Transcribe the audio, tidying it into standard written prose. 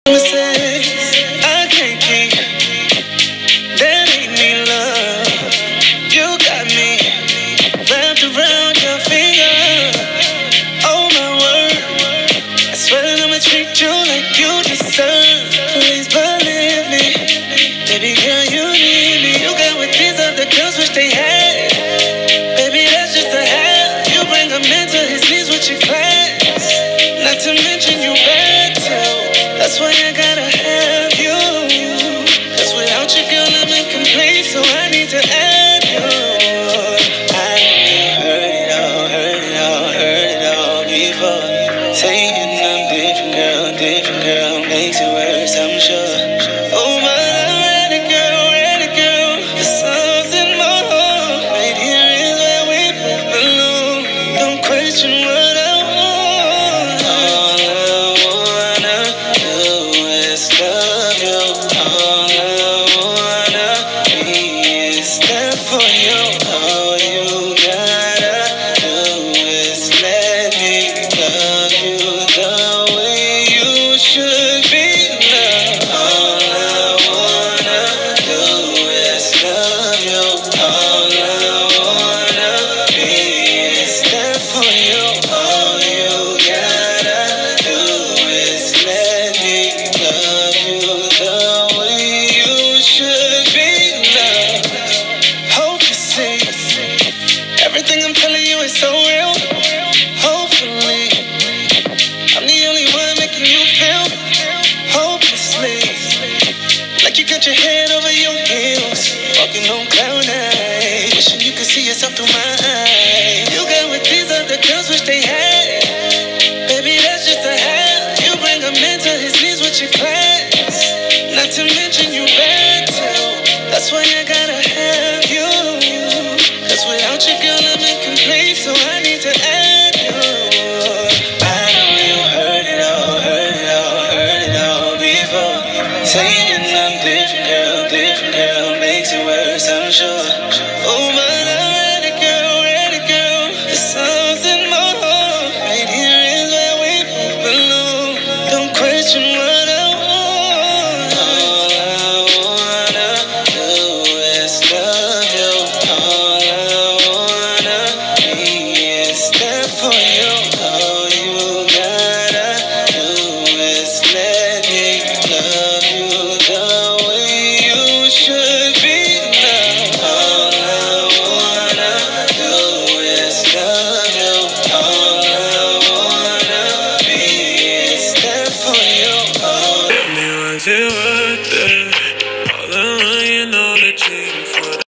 Promises I can't keep. That ain't me, love. You got me wrapped around your finger. Oh my word, I swear that I'ma treat you like you deserve. Please believe me, baby girl, you need me. You got what these other girls wish they had. Baby, that's just a hat. You bring a man to his knees with your class. Not to mention you bad too. That's why I gotta have you. Cause without you, girl, I'm incomplete. So I need to add you. I heard it all, heard it all, heard it all before. Saying I'm different girl, makes it worse, I'm sure. Oh, but I'm ready, girl, for something more. Right here is where we both belong. Don't question what I want. All I wanna do is love you. All I wanna be is there for you. All you gotta do is let me love you the way you should be loved. All I wanna do is love you. All I wanna be is there for you. All you gotta do is let me love you the way you should be loved. Hope you see everything I'm telling you is so real. Hopefully I'm the only one making you feel hopelessly like you got your head over your heels, walking on cloud nine, wishing you could see yourself through my eyes. You got what these other girls wish they had. Baby, that's just a hat. You bring a man to his knees with your class. Not to mention you bad too. That's why I gotta have you. Cause without you, girl, I'm incomplete. So I need to add you. I know you heard it all, heard it all, heard it all before. Saying I'm different girl, makes it worse, I'm sure. Oh, but I'm ready, girl, for something more. Right here is where we both belong. Don't question what I want. All I wanna do is love you. All I wanna be is there for you. All you gotta do is let me love you the way you should be loved. All I wanna do is love you. All I wanna be is there for you. Me was it worth it? All the money, you know that you